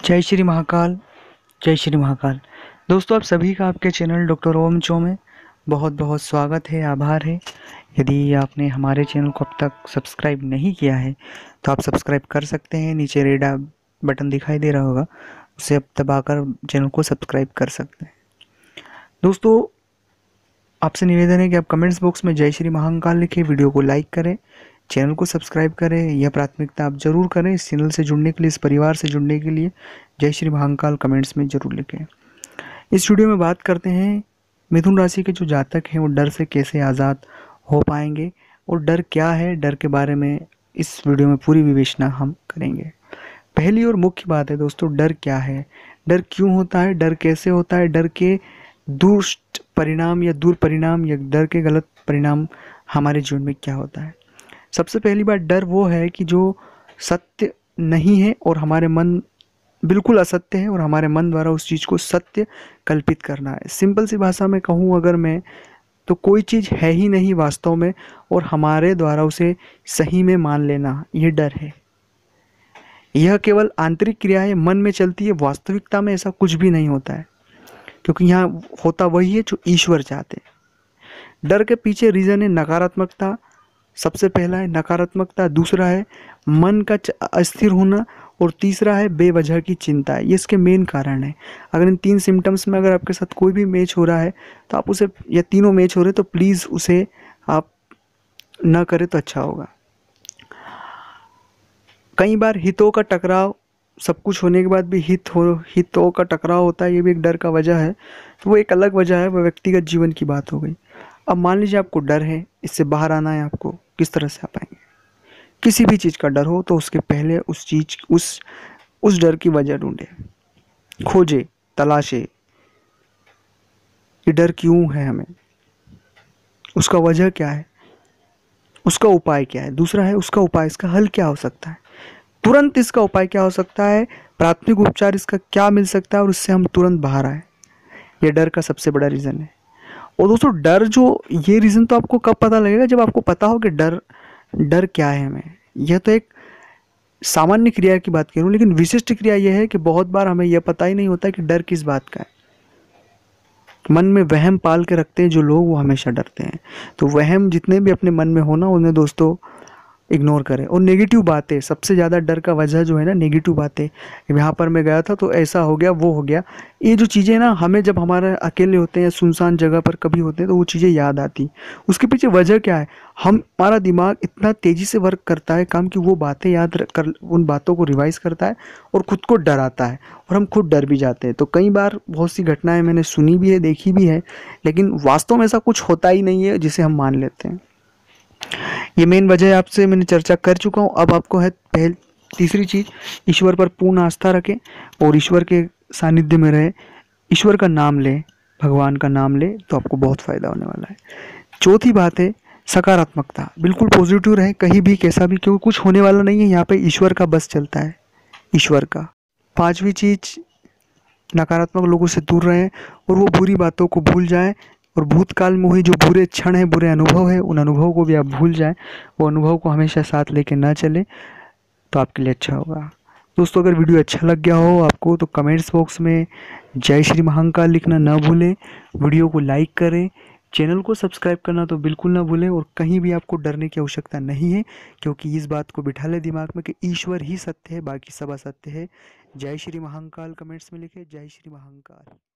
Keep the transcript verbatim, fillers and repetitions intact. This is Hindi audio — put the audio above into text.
जय श्री महाकाल। जय श्री महाकाल। दोस्तों, आप सभी का आपके चैनल डॉक्टर ओम चो में बहुत बहुत स्वागत है, आभार है। यदि आपने हमारे चैनल को अब तक सब्सक्राइब नहीं किया है तो आप सब्सक्राइब कर सकते हैं। नीचे रेड बटन दिखाई दे रहा होगा, उसे आप दबाकर चैनल को सब्सक्राइब कर सकते हैं। दोस्तों, आपसे निवेदन है कि आप कमेंट्स बॉक्स में जय श्री महाकाल लिखें, वीडियो को लाइक करें, चैनल को सब्सक्राइब करें। यह प्राथमिकता आप जरूर करें। इस चैनल से जुड़ने के लिए, इस परिवार से जुड़ने के लिए जय श्री महाकाल कमेंट्स में जरूर लिखें। इस वीडियो में बात करते हैं मिथुन राशि के जो जातक हैं वो डर से कैसे आज़ाद हो पाएंगे और डर क्या है, डर के बारे में इस वीडियो में पूरी विवेचना हम करेंगे। पहली और मुख्य बात है दोस्तों, डर क्या है, डर क्यों होता है, डर कैसे होता है, डर के दुष्ट परिणाम या दुर्परिणाम या डर के गलत परिणाम हमारे जीवन में क्या होता है। सबसे पहली बात, डर वो है कि जो सत्य नहीं है और हमारे मन बिल्कुल असत्य है और हमारे मन द्वारा उस चीज़ को सत्य कल्पित करना है। सिंपल सी भाषा में कहूँ अगर मैं, तो कोई चीज़ है ही नहीं वास्तव में और हमारे द्वारा उसे सही में मान लेना, ये डर है। यह केवल आंतरिक क्रिया है, मन में चलती है। वास्तविकता में ऐसा कुछ भी नहीं होता है, क्योंकि यहाँ होता वही है जो ईश्वर चाहते हैं। डर के पीछे रीज़न है नकारात्मकता। सबसे पहला है नकारात्मकता, दूसरा है मन का अस्थिर होना और तीसरा है बेवजह की चिंता। ये इसके मेन कारण है। अगर इन तीन सिम्टम्स में अगर आपके साथ कोई भी मैच हो रहा है तो आप उसे, या तीनों मैच हो रहे तो प्लीज़ उसे आप न करें तो अच्छा होगा। कई बार हितों का टकराव, सब कुछ होने के बाद भी हित हो हितों का टकराव होता है, ये भी एक डर का वजह है। तो वो एक अलग वजह है, वो व्यक्तिगत जीवन की बात हो गई। अब मान लीजिए आपको डर है, इससे बाहर आना है आपको, किस तरह से आ पाएंगे। किसी भी चीज़ का डर हो तो उसके पहले उस चीज़ उस उस डर की वजह ढूंढे, खोजे, तलाशे। ये डर क्यों है हमें, उसका वजह क्या है, उसका उपाय क्या है। दूसरा है उसका उपाय, इसका हल क्या हो सकता है, तुरंत इसका उपाय क्या हो सकता है, प्राथमिक उपचार इसका क्या मिल सकता है और इससे हम तुरंत बाहर आए। ये डर का सबसे बड़ा रीज़न है। और दोस्तों, डर जो, ये रीज़न तो आपको कब पता लगेगा, जब आपको पता हो कि डर डर क्या है हमें। यह तो एक सामान्य क्रिया की बात करूं, लेकिन विशिष्ट क्रिया यह है कि बहुत बार हमें यह पता ही नहीं होता कि डर किस बात का है। मन में वहम पाल के रखते हैं जो लोग, वो हमेशा डरते हैं। तो वहम जितने भी अपने मन में होना, उन्हें दोस्तों इग्नोर करें। और नेगेटिव बातें, सबसे ज़्यादा डर का वजह जो है ना, नेगेटिव बातें। यहाँ पर मैं गया था तो ऐसा हो गया, वो हो गया। ये जो चीज़ें ना, हमें जब हमारे अकेले होते हैं, सुनसान जगह पर कभी होते हैं, तो वो चीज़ें याद आती। उसके पीछे वजह क्या है, हम हमारा दिमाग इतना तेज़ी से वर्क करता है काम, कि वो बातें याद कर, उन बातों को रिवाइज करता है और खुद को डराता है, और हम खुद डर भी जाते हैं। तो कई बार बहुत सी घटनाएं मैंने सुनी भी है, देखी भी है, लेकिन वास्तव में ऐसा कुछ होता ही नहीं है जिसे हम मान लेते हैं। ये मेन वजह आपसे मैंने चर्चा कर चुका हूँ। अब आपको है पहल तीसरी चीज़, ईश्वर पर पूर्ण आस्था रखें और ईश्वर के सानिध्य में रहे, ईश्वर का नाम लें, भगवान का नाम लें, तो आपको बहुत फ़ायदा होने वाला है। चौथी बात है सकारात्मकता, बिल्कुल पॉजिटिव रहें कहीं भी कैसा भी, क्योंकि कुछ होने वाला नहीं है, यहाँ पे ईश्वर का बस चलता है, ईश्वर का। पांचवी चीज़, नकारात्मक लोगों से दूर रहें और वो बुरी बातों को भूल जाएं, और भूतकाल में हुई जो बुरे क्षण हैं, बुरे अनुभव हैं, उन अनुभवों को भी आप भूल जाएं। वो अनुभव को हमेशा साथ लेके ना चलें, तो आपके लिए अच्छा होगा। दोस्तों, अगर वीडियो अच्छा लग गया हो आपको तो कमेंट्स बॉक्स में जय श्री महाकाल लिखना ना भूलें, वीडियो को लाइक करें, चैनल को सब्सक्राइब करना तो बिल्कुल ना भूलें। और कहीं भी आपको डरने की आवश्यकता नहीं है, क्योंकि इस बात को बिठा लें दिमाग में कि ईश्वर ही सत्य है, बाकी सब असत्य है। जय श्री महाकाल कमेंट्स में लिखें, जय श्री महाकाल।